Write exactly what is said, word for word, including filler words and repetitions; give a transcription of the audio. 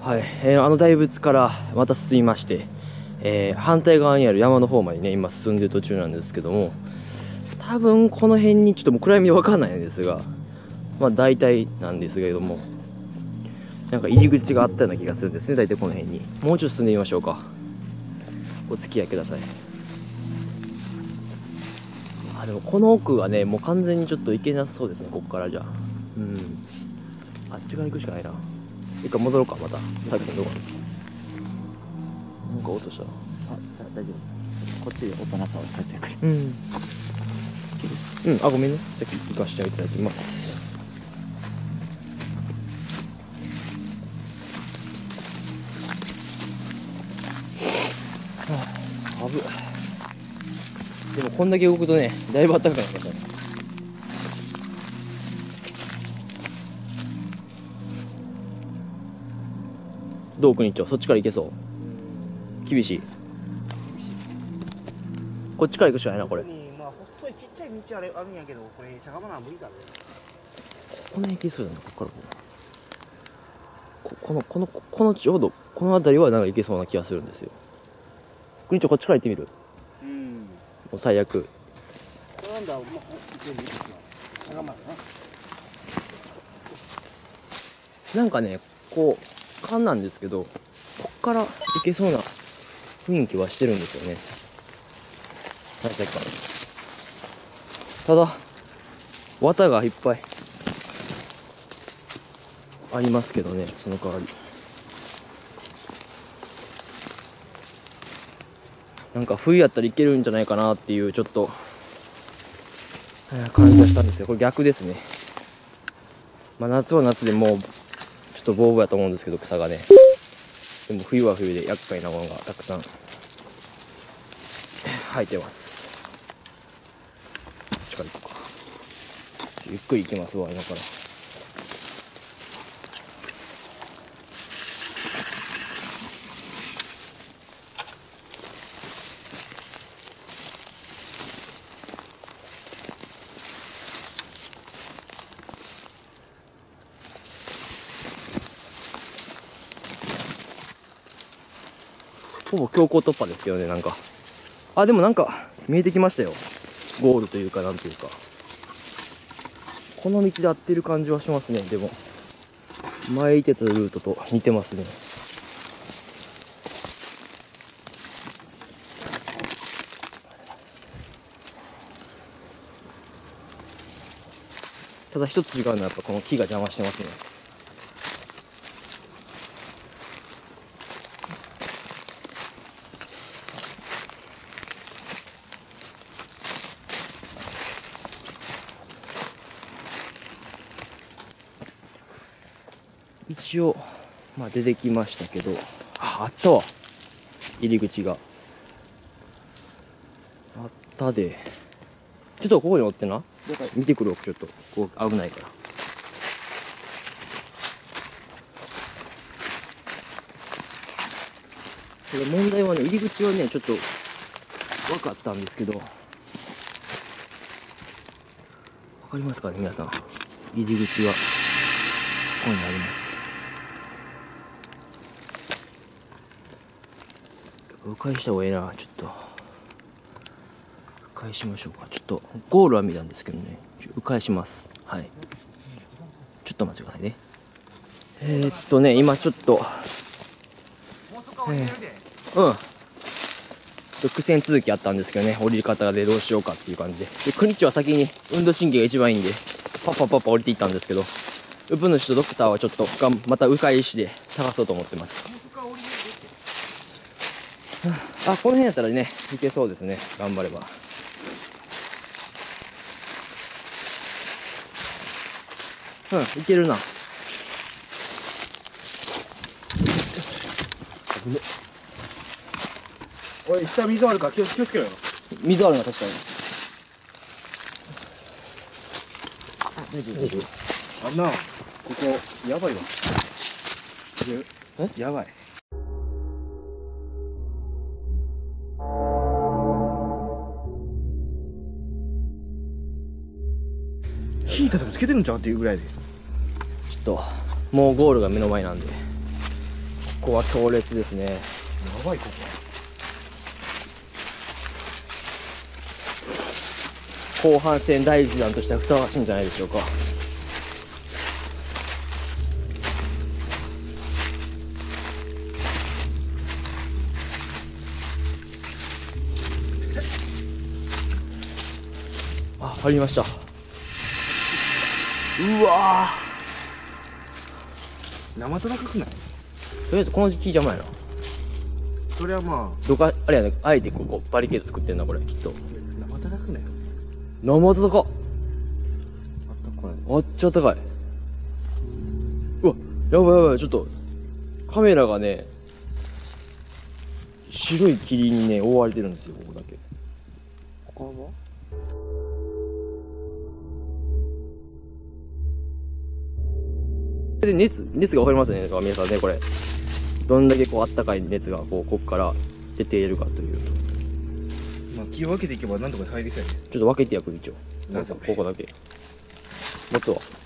はい、えー、あの大仏からまた進みまして、えー、反対側にある山の方までね今進んでる途中なんですけども、多分この辺にちょっともう暗闇で分かんないんですが、まあ大体なんですけれども、なんか入り口があったような気がするんですね。大体この辺にもうちょっと進んでみましょうか。お付き合いください。あ、でもこの奥がねもう完全にちょっと行けなさそうですね。ここからじゃあ、うん、あっち側に行くしかないな。一回戻ろうか。またさっきのとこなんか音した。あ、大丈夫。こっちで音なさを立ち上がる。うんうん、あ、ごめんね。さっき行かせていただきます。はあ、危っ。でもこんだけ動くとねだいぶ暖かくなりましたね。どう国長、そっちから行けそう？厳しい。こっちから行くしかないなこれ。 まあ細いちっちゃい道あれあるんやけど、これしゃがまな無理だね。 この辺行けそうだな。ここからここのこのこのちょうどこの辺りはなんか行けそうな気がするんですよ。国長こっちから行ってみる？ うん。 もう最悪。 これなんだ、まあ行けるいいですよ。しゃがまななんかねこう勘なんですけど、こっから行けそうな雰囲気はしてるんですよね。何だかただ綿がいっぱいありますけどね、その代わりなんか冬やったらいけるんじゃないかなっていうちょっと感じがしたんですよ。これ逆ですね。まあ夏は夏でもうちょっとボーボーやと思うんですけど、草がね。でも冬は冬で厄介なものがたくさん生えてます。こっちから行こうか。ゆっくり行きますわ今から。ほぼ強行突破ですけどね。なんかあ、でもなんか見えてきましたよ。ゴールというかなんというか、この道で合ってる感じはしますね。でも前行ってたルートと似てますね。ただ一つ違うのはやっぱこの木が邪魔してますね。一応まあ出てきましたけど、あ、あったわ、入り口があったで。ちょっとここにおってな、見てくるわ。ちょっとこう危ないから。これ問題はね、入り口はねちょっと分かったんですけど、分かりますかね皆さん。入り口はここにあります。迂回した方がいいな。ちょっと迂回しましょうか。ちょっとゴールは見たんですけどね、迂回します。はい、ちょっと待ってくださいね。えー、っとね今ちょっと、えー、うん苦戦続きあったんですけどね、降り方でどうしようかっていう感じで、で国長は先に運動神経が一番いいんでパッパッパッパ降りていったんですけど、ウプ主とドクターはちょっとまた迂回して探そうと思ってます。あ、この辺やったらね行けそうですね、頑張れば。うん、いけるな。 おい、下水あるから気をつけろよ。 水あるな、確かに。大丈夫大丈夫。 あんな、ここやばいわ。 え、 やばい。ヒーターでもつけてるんちゃうっていうぐらいで。 ちょっともうゴールが目の前なんでこは強烈ですね。 やばい、ここ後半戦第一弾としてはふさわしいんじゃないでしょうか。あ、入りました。うわ生トラかくない？ ー、とりあえずこの時期邪魔やな。 それはまどかあれやね、あえてここバリケード作ってんな、これきっと。 あ生トラくない？ 生温かっ。 あったかい。 あっちゃ高い。うわ、やばいやばい、ちょっとカメラがね白い霧にね覆われてるんですよ、ここだけ。 他は？ で熱熱が分かりますよね、皆さんね。これどんだけこうあったかい熱がこうここから出ているかという。 まあ気を分けていけばなんとか入りたいね。 ちょっと分けてやく、一応。 なぜこれここだけ持つわ。